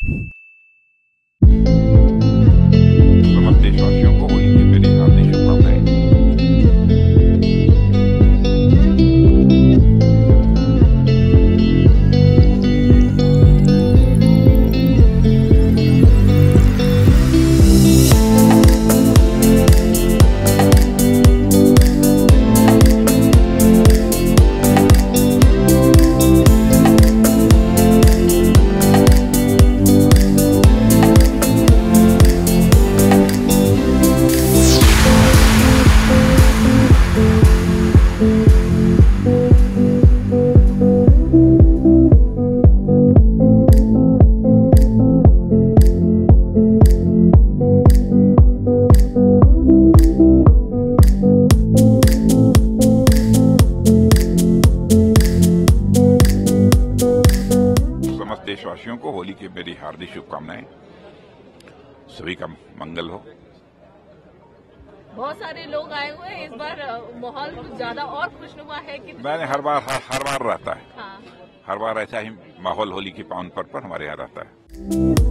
समस्त देशवासियों को होली की मेरी हार्दिक शुभकामनाएं। देशवासियों को होली की मेरी हार्दिक शुभकामनाएं। सभी का मंगल हो। बहुत सारे लोग आए हुए हैं इस बार, माहौल कुछ ज्यादा और खुशनुमा है कि मैंने हर बार रहता है। हाँ। हर बार ऐसा ही माहौल होली के पावन पर्व पर हमारे यहाँ रहता है।